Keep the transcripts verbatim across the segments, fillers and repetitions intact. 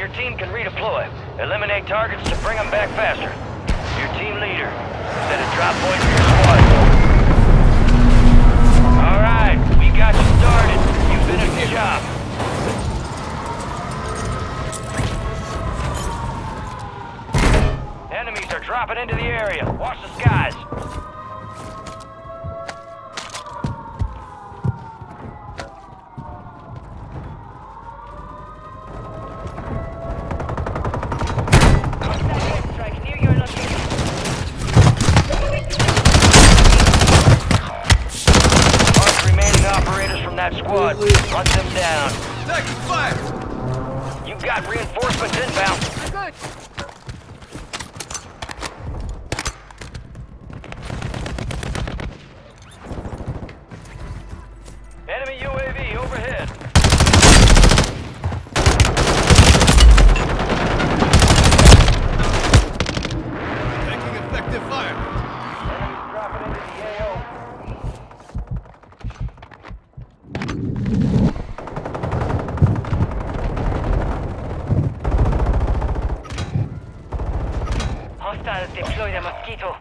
Your team can redeploy. Eliminate targets to bring them back faster. Your team leader. Set a drop point for your squad. Alright, we got you started. You finished the job. Enemies are dropping into the area. Watch the skies. That squad, hunt them down. Taking fire! You got reinforcements inbound. Good. Enemy U A V overhead. Taking effective fire. Enemies dropping into the A O. Hostiles deploy the Mosquito.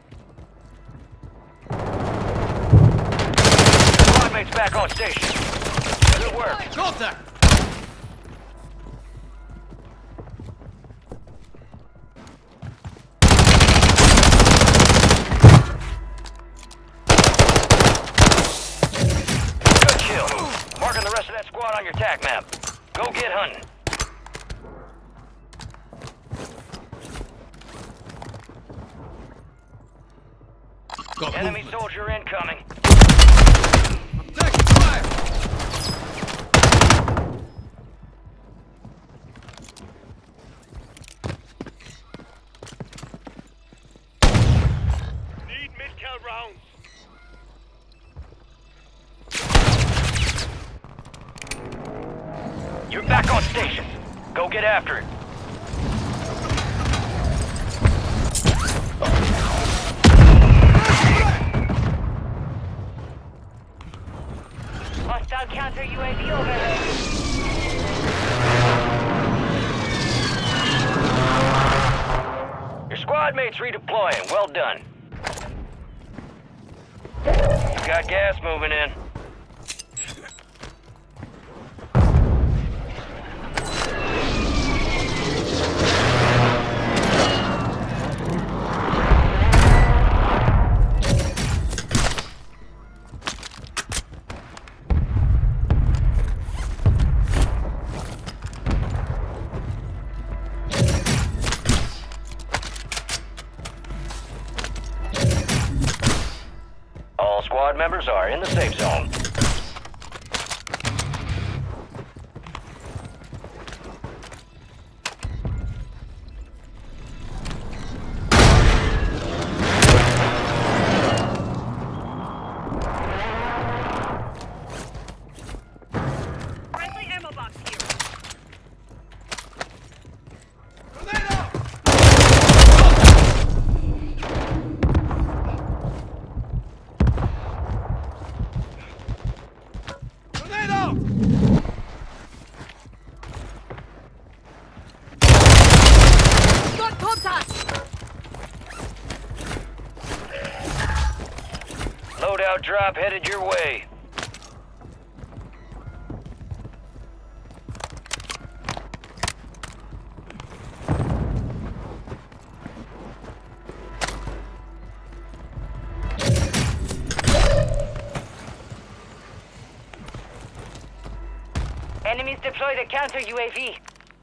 Squad mates back on station. Good work. Contact! Good kill. Marking the rest of that squad on your tac map. Go get hunting. Got Enemy movement. soldier incoming. Taking fire! Need mid-cal rounds. You're back on station. Go get after it. Hostile counter U A V overhead. Your squad mates redeploying. Well done. You got gas moving in. All squad members are in the safe zone. Friendly ammo box here. Grenade out! Grenade out! Got contact. Loadout drop headed your way. Enemies deploy the counter U A V.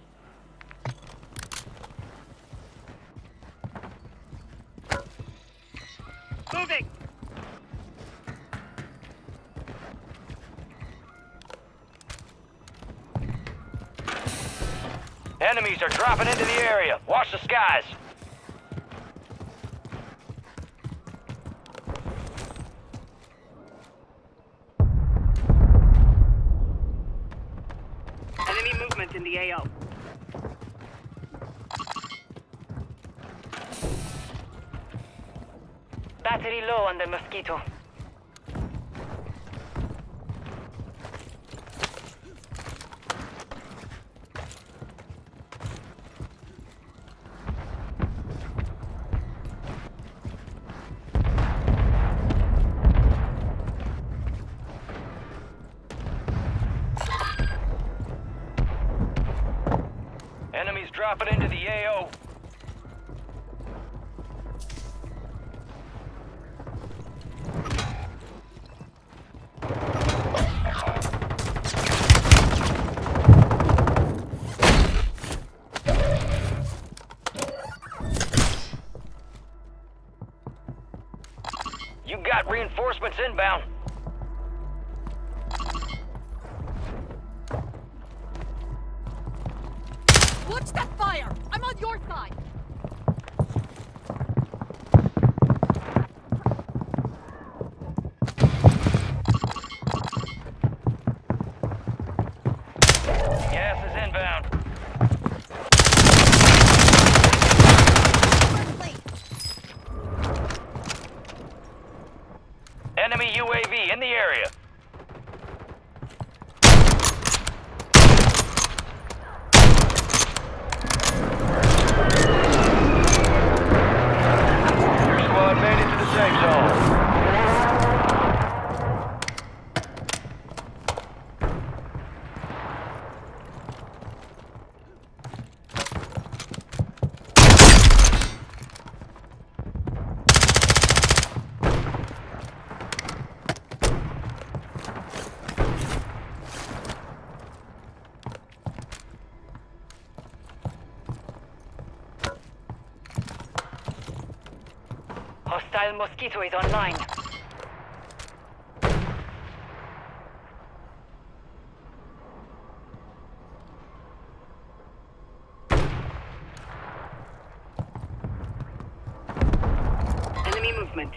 Moving. Enemies are dropping into the area. Watch the skies. Enemy movement in the A O. Battery low on the Mosquito. You got reinforcements inbound. Watch that fire! I'm on your side! Gas is inbound. Enemy U A V in the area. Your squad made it to the safe zone. Hostile Mosquito is online. Enemy movement.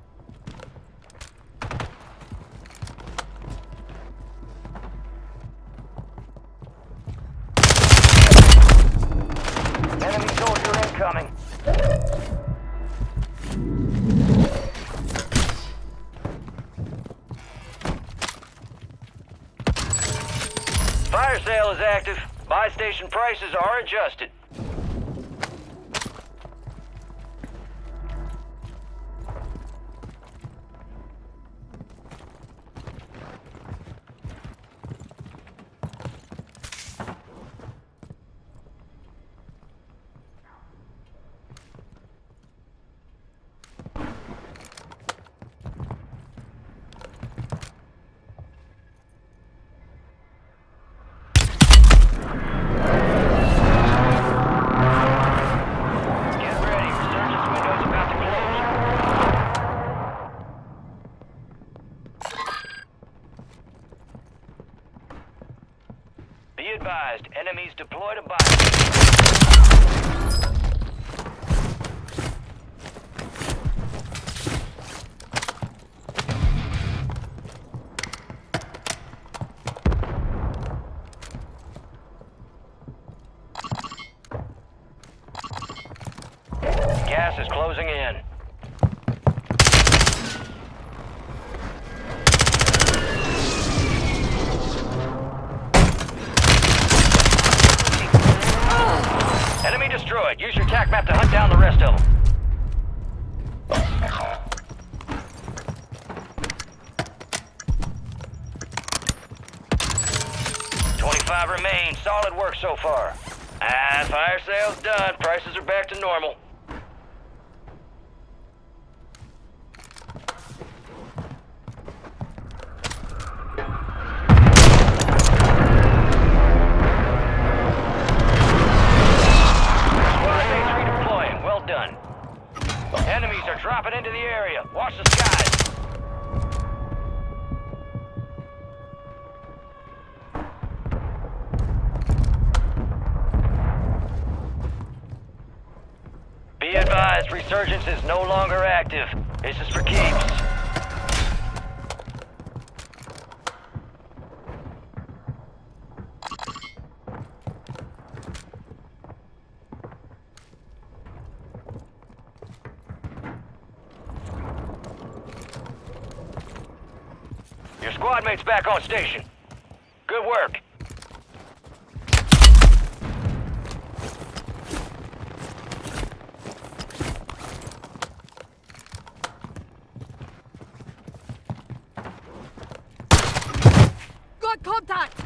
Enemy soldier incoming. Fire sale is active. Buy station prices are adjusted. Get ready. Resurgence window's about to close. Be advised, enemies deployed a buy. Gas is closing in. Enemy destroyed. Use your tac map to hunt down the rest of them. twenty-five remain. Solid work so far. Ah, fire sale's done. Prices are back to normal. Squad mates redeploying. Well done. Enemies are dropping into the area. Watch the skies. Be advised, resurgence is no longer active. This is for keeps. Your squad mate's back on station. Good work. Got contact!